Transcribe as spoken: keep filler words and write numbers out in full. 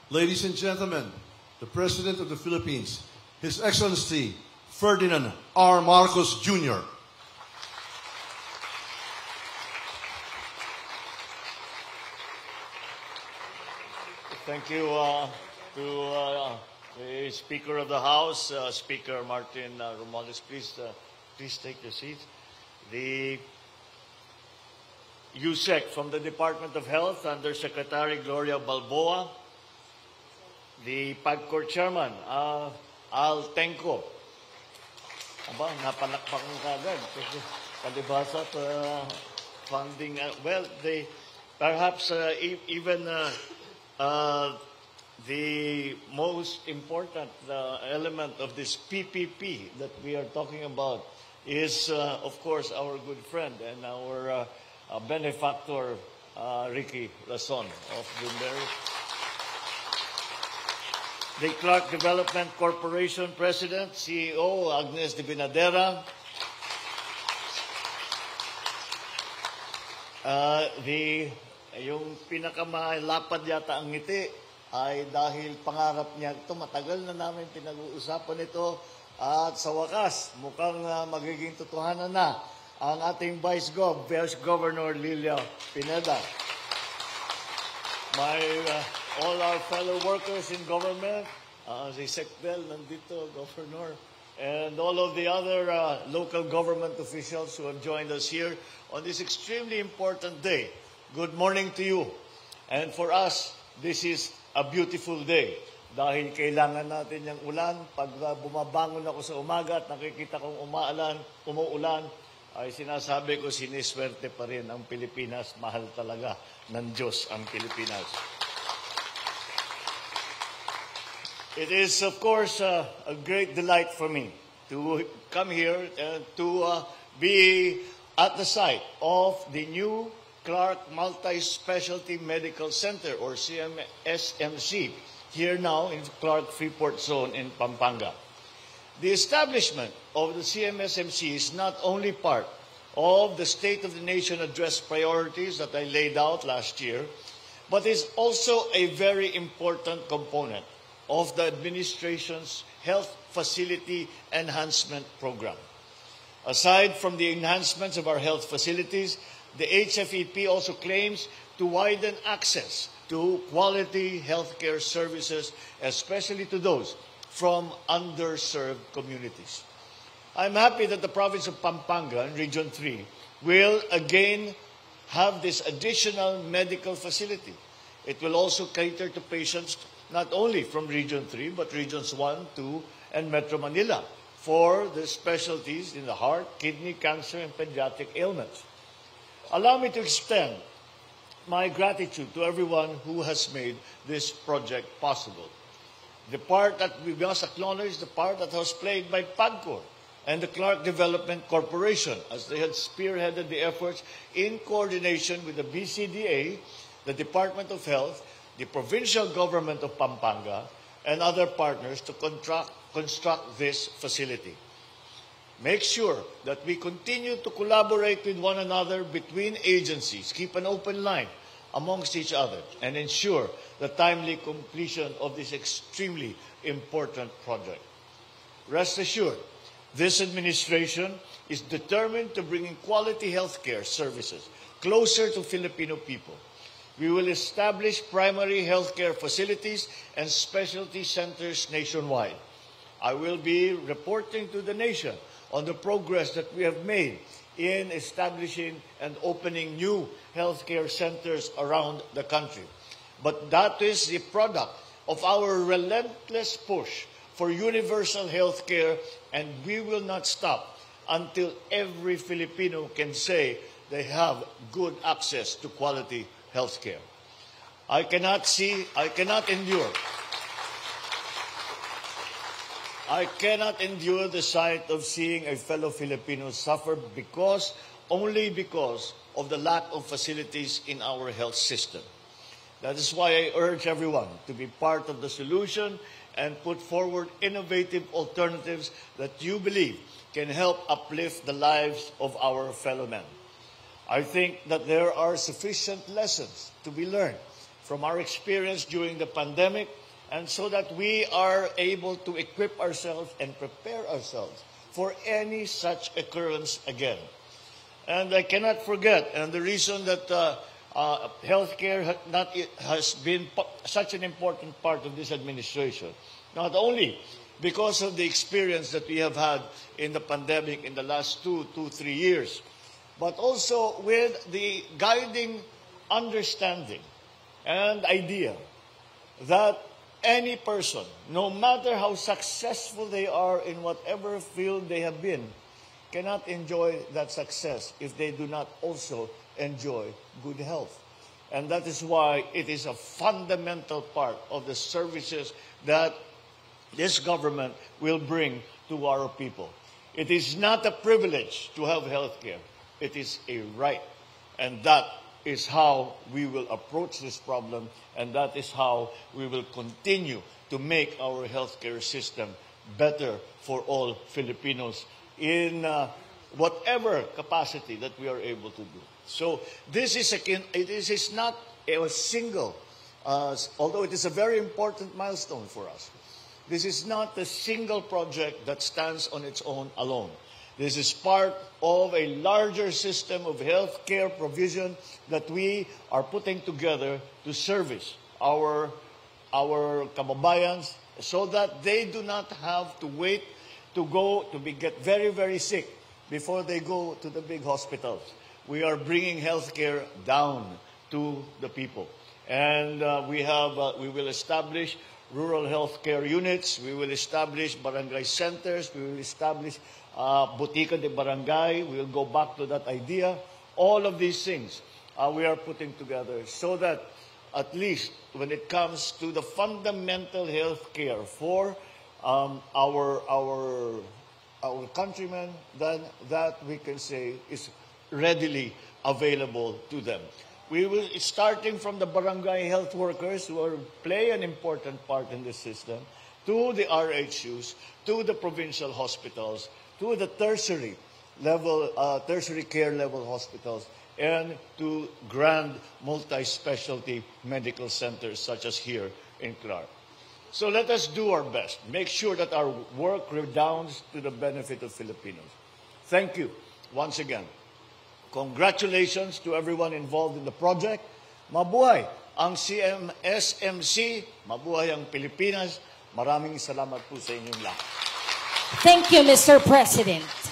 Ladies and gentlemen, the President of the Philippines, His Excellency Ferdinand R. Marcos Junior Thank you uh, to uh, the Speaker of the House, uh, Speaker Martin uh, Romualdez. Please, uh, please take your seat. The U S E C from the Department of Health, Under Secretary Gloria Balboa. The PAGCOR Chairman, uh, Al Tenco. Aba, napalakpakan kagad. Palibasa to uh, funding. Uh, well, they perhaps uh, e even uh, uh, the most important uh, element of this P P P that we are talking about is, uh, of course, our good friend and our uh, uh, benefactor, uh, Ricky Lason of Bloomberg. The Clark Development Corporation President, C E O, Agnes de Binadera. Uh, the, yung pinakamalapad yata ang ngiti ay dahil pangarap niya ito, matagal na namin pinag-uusapan ito at sa wakas, mukhang uh, magiging totohanan na ang ating Vice Gov, Vice Governor Lilia Pineda. My, uh, all our fellow workers in government, uh, si Secbel nandito, Governor, and all of the other uh, local government officials who have joined us here on this extremely important day. Good morning to you. And for us, this is a beautiful day. Dahil kailangan natin yung ulan. Pag uh, bumabangon ako sa umaga at nakikita kong umaalan, umuulan, ay sinasabi ko siniswerte pa rin ang Pilipinas. Mahal talaga ng Diyos ang Pilipinas. It is, of course, uh, a great delight for me to come here and to uh, be at the site of the new Clark Multi-Specialty Medical Center, or C M S M C, here now in Clark Freeport Zone in Pampanga. The establishment of the C M S M C is not only part of the State of the Nation Address priorities that I laid out last year, but is also a very important component of the administration's Health Facility Enhancement Program. Aside from the enhancements of our health facilities, the H F E P also claims to widen access to quality healthcare services, especially to those from underserved communities. I'm happy that the province of Pampanga, in Region three, will again have this additional medical facility. It will also cater to patients not only from Region three, but Regions one, two, and Metro Manila for the specialties in the heart, kidney, cancer, and pediatric ailments. Allow me to extend my gratitude to everyone who has made this project possible. The part that we must acknowledge, the part that was played by PAGCOR and the Clark Development Corporation, as they had spearheaded the efforts in coordination with the B C D A, the Department of Health, the provincial government of Pampanga, and other partners to contract, construct this facility. Make sure that we continue to collaborate with one another between agencies, keep an open line amongst each other, and ensure the timely completion of this extremely important project. Rest assured, this administration is determined to bring quality healthcare services closer to Filipino people. We will establish primary healthcare facilities and specialty centers nationwide. I will be reporting to the nation on the progress that we have made in establishing and opening new healthcare centers around the country. But that is the product of our relentless push for universal healthcare, and we will not stop until every Filipino can say they have good access to quality healthcare. I cannot see, I cannot endure I cannot endure the sight of seeing a fellow Filipino suffer because, only because of the lack of facilities in our health system. That is why I urge everyone to be part of the solution and put forward innovative alternatives that you believe can help uplift the lives of our fellow men. I think that there are sufficient lessons to be learned from our experience during the pandemic and so that we are able to equip ourselves and prepare ourselves for any such occurrence again. And I cannot forget, and the reason that uh, uh, healthcare ha not, has been such an important part of this administration, not only because of the experience that we have had in the pandemic in the last two, two, three years, but also with the guiding understanding and idea that any person, no matter how successful they are in whatever field they have been, cannot enjoy that success if they do not also enjoy good health. And that is why it is a fundamental part of the services that this government will bring to our people. It is not a privilege to have health care. It is a right. And that is how we will approach this problem, and that is how we will continue to make our healthcare system better for all Filipinos in uh, whatever capacity that we are able to do. So this is, a, it is, is not a single, uh, although it is a very important milestone for us. This is not a single project that stands on its own alone. This is part of a larger system of healthcare provision that we are putting together to service our, our kababayans so that they do not have to wait to go to be, get very, very sick before they go to the big hospitals. We are bringing healthcare down to the people. And uh, we, have, uh, we will establish rural healthcare units. We will establish barangay centers. We will establish uh, Botica de Barangay. We will go back to that idea. All of these things uh, we are putting together so that at least when it comes to the fundamental health care for um, our, our, our countrymen, then that we can say is readily available to them. We will, starting from the barangay health workers who are, play an important part in this system, to the R H Us, to the provincial hospitals, to the tertiary level, uh, tertiary care level hospitals, and to grand multi-specialty medical centers such as here in Clark. So let us do our best. Make sure that our work redounds to the benefit of Filipinos. Thank you once again. Congratulations to everyone involved in the project. Mabuhay ang C M S M C, mabuhay ang Pilipinas. Maraming salamat po sa inyong lahat. Thank you, Mister President.